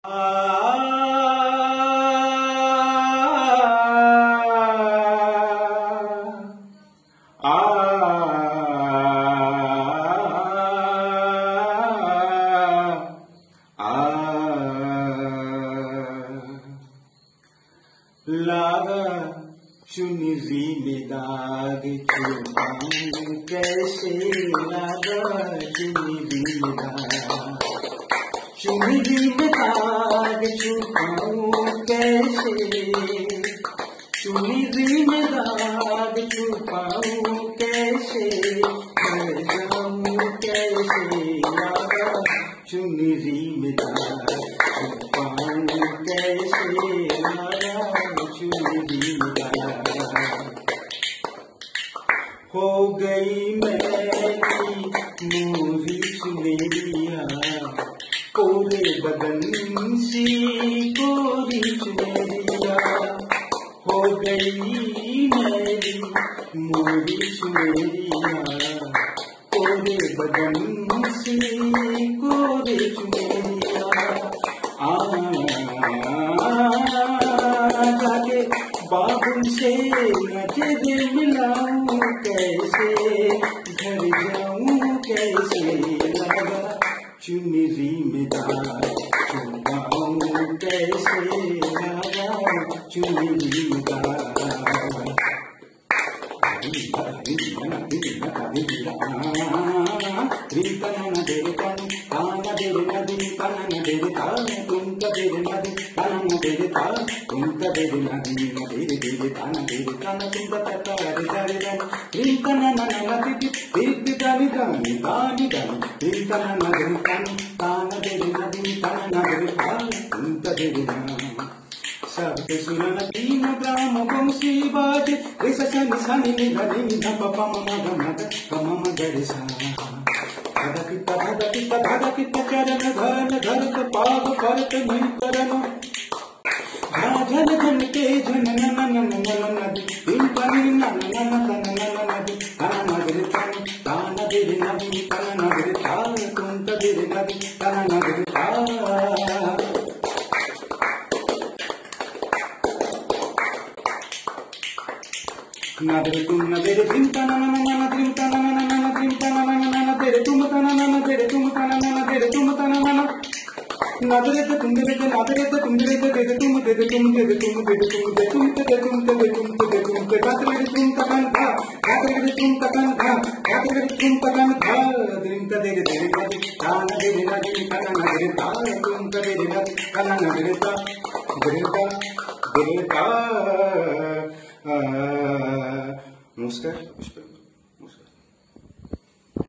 लागा चुनरी में दाग छुपाऊं कैसे, लागा चुनरी में दाग, चुनरी में दाग छुपाऊं कैसे, चुनरी में दाग छुपाऊं कैसे, मर जाऊं कैसे, लागा चुनरी में दाग छुपाऊं कैसे, हो गई मैली मोरी चुनरिया, कोरे बदन सी कोरी चुनरिया, हो गई मैली मोरी चुनरिया, कोरे बदन सी कोरे चुनरिया, जाके बाबू से नजर मिलाऊं कैसे, घर जाऊं कैसे, लगा चुनरी में दाग छुपाऊं कैसे, लगा चुनरी में दाग, सबके सुनन तीन ग्राम बंसी बाजे, ऐसा सनी सनी निधनी निधा पपा ममा गमद गमम गरसा, धादा किता चरण धरन धरत पाग करत नहीं करन, झन झन के झन नन नन नन नदी, दिन पानी नन नन तन नन नदी, तन नगर तन तान दिर नदी, तन नगर तान तुम दिर नदी, तन नगर तान, नदर तुम नदर दिन तना नन दिन तना नन दिन तना नन दर तुम तना नन दर तुम तना नन दर तुम तना नन, नदरे ते तुम दे नदरे ते तुम दे दे तुम दे तुम दे तुम दे तुम दे तुम दे तुम दे तुम दे तुम दे कातरे तुम तकन था, कातरे तुम तकन था, कातरे तुम तकन था, दिन ते दे दे नदी तान दे नदी तना नदरे ता, तुम ते दे नदी तना नदरे ता, नमस्कार।